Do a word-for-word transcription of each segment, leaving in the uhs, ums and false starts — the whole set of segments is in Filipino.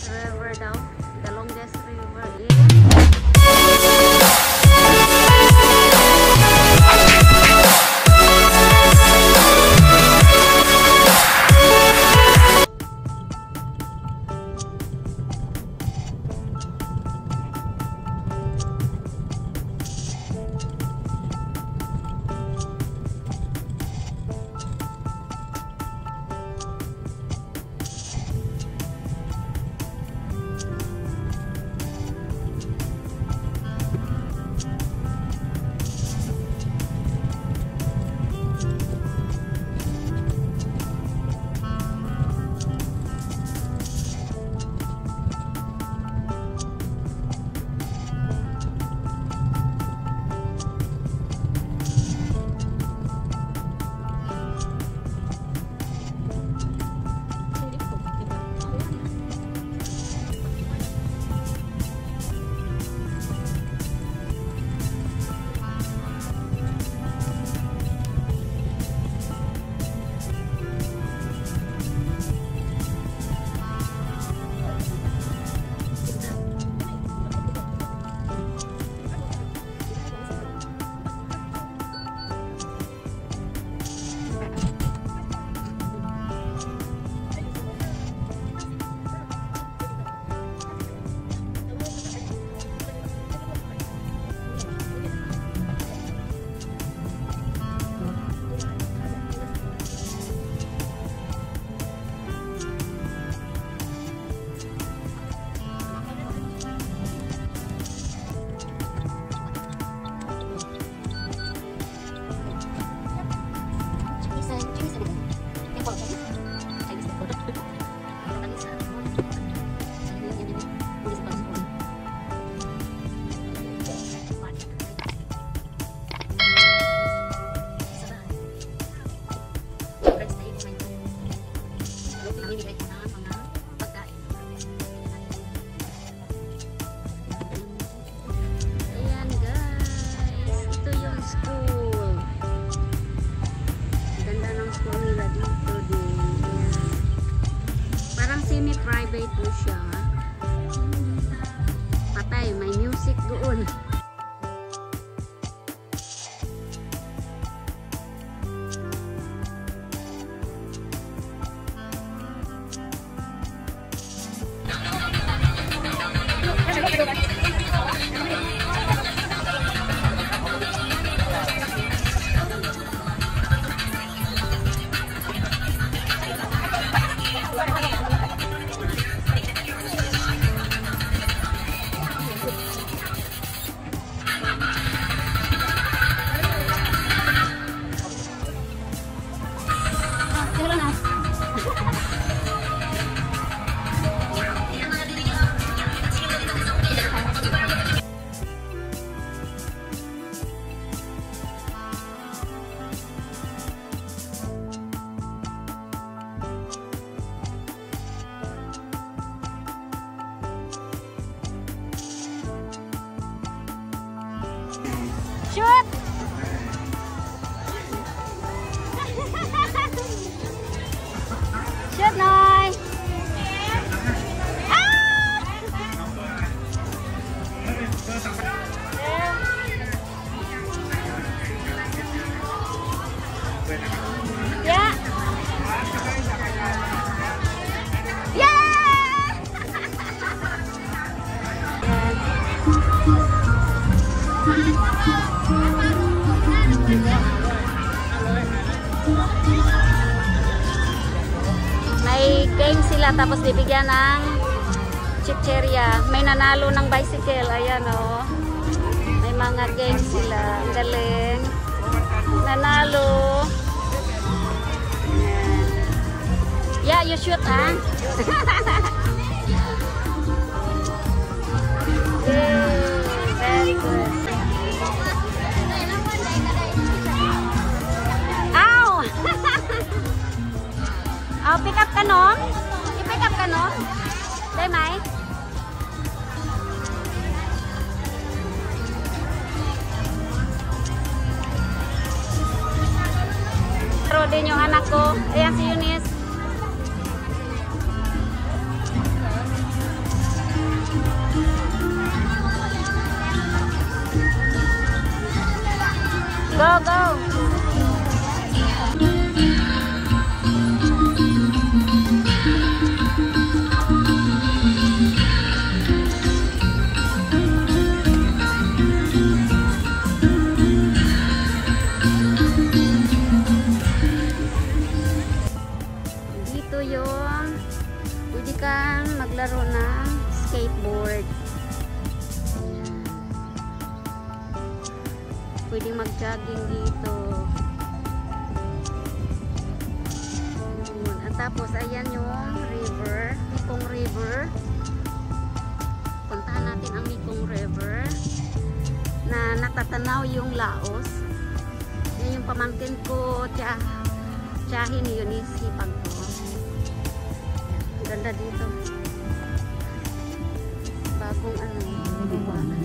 river daw. The longest river in semi-private po siya. Patay, may music doon. Shoot! Shoot, Noy! Ah! Yeah! May game sila tapos bibigyan ng chicheria. May nanalo ng bicycle. Ayan o. Oh. May mga game sila. Ang galing. Nanalo. Ayan. Yeah, you shoot ha. Yay, very good. Oh, pick up ka no? I-pick up ka no? Day, Mai? Pero din yung anak ko. Ayan si Eunice. Go, go! Dito yung pwede kang maglaro ng skateboard. Pwede mag-jogging dito. At tapos, ayan yung river. Mekong River. Puntahan natin ang Mekong River na natatanaw yung Laos. Yan yung pamangkin ko, tiya, tiyahin yun, isipag ko. Ang ganda dito. Bagong ano, buwan.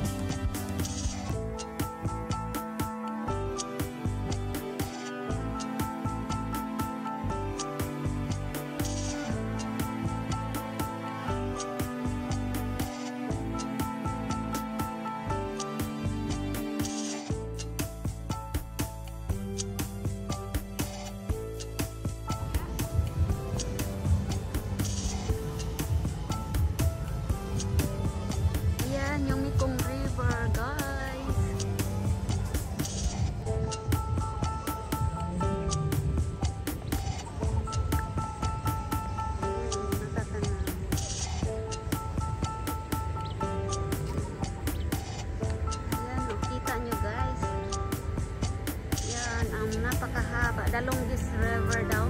Yung Mekong River, guys. Ayan, kita nyo guys. Yan, ang napakahaba. The longest river daw.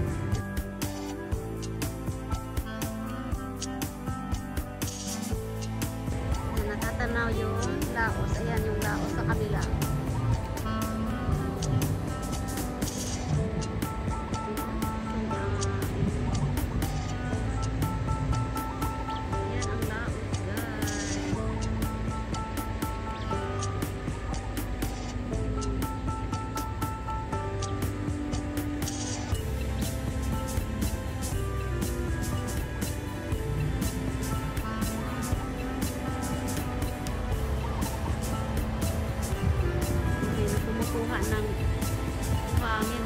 Natatanaw yung Laos. Ayan yung Laos sa kabila. Ayan ang Laos, guys. Kumukuha ng hangin.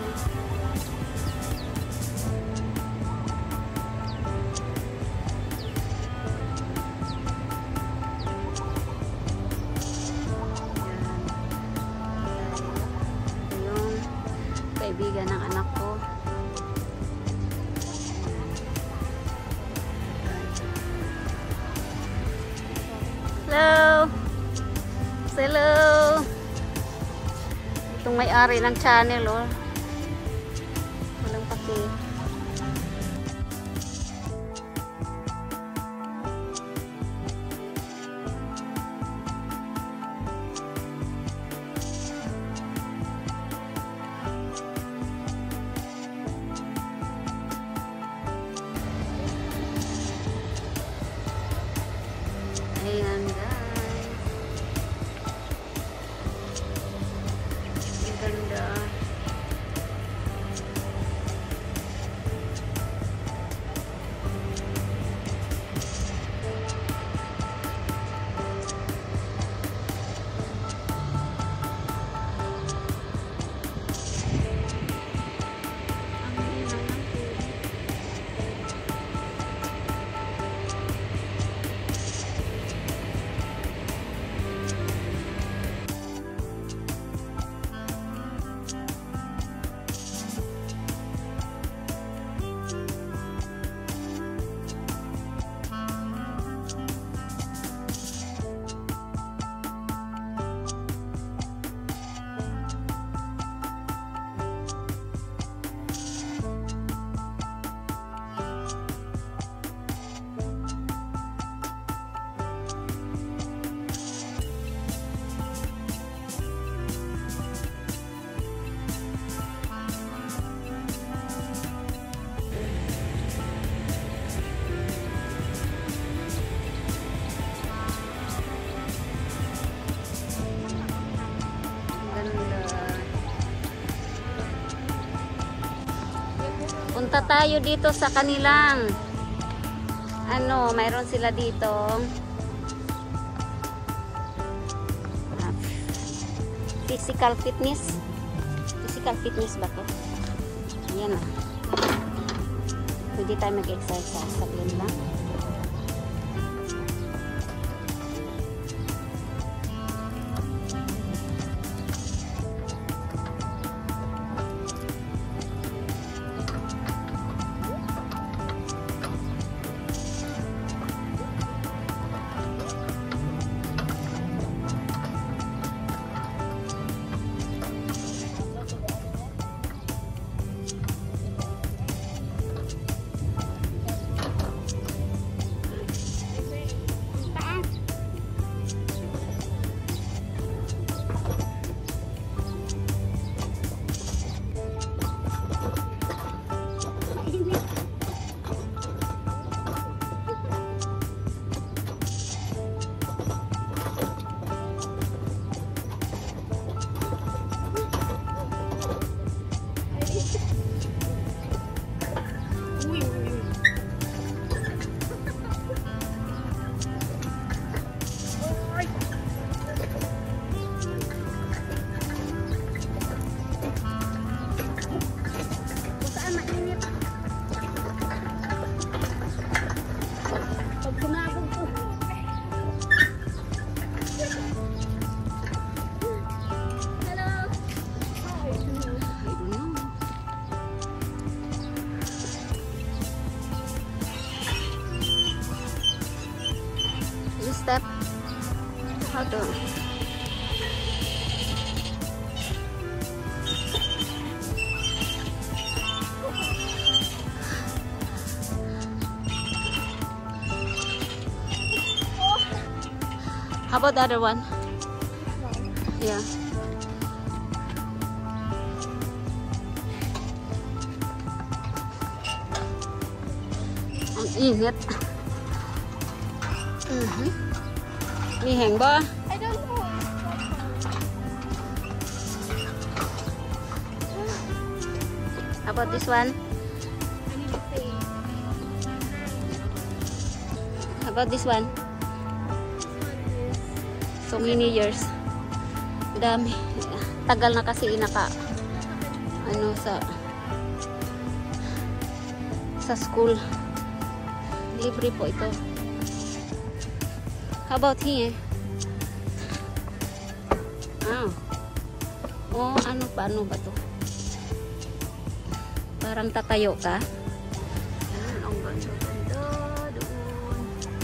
Yung kaibigan ng anak ko. Hello! Hello! Itong may-ari ng channel, oh. Walang pati. Ayan, guys. Ang ganda. Punta tayo dito sa kanilang ano, mayroon sila dito physical fitness. Physical fitness ba to? Ayan na. Pwede tayo mag-exercise. Sabihin lang. Step. How to? How about the other one? Yeah. Ang init. Mhm. Mi hang ba? I don't know. How about this one? I need to pay. How about this one? So many years. Dami. Tagal na kasi inaka ano sa sa school. Libre po ito. How about here? Ah. Oh, ano pa? Ano ba to? Parang tatayo ka. Ayan, ang ganda-ganda doon.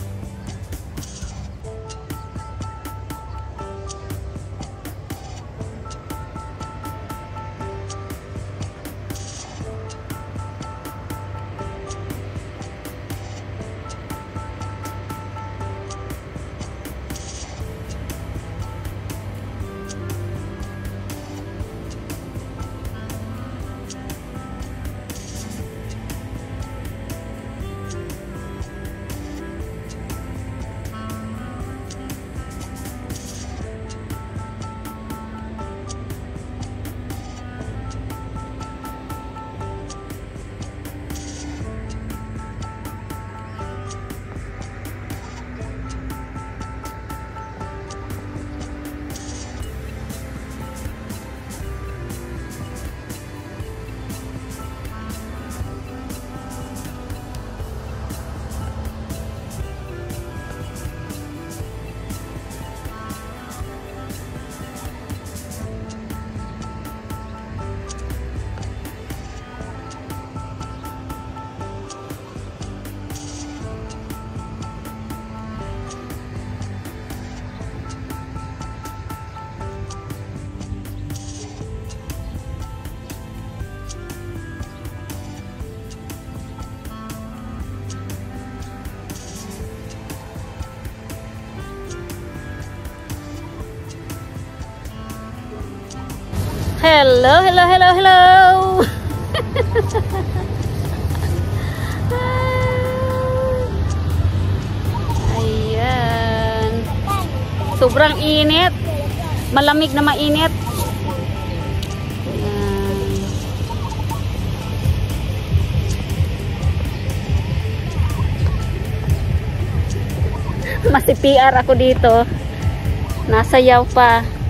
Hello, hello, hello, hello. Ayan. Sobrang init. Malamig na mainit. Ayan. Masi P R ako dito. Nasayaw pa.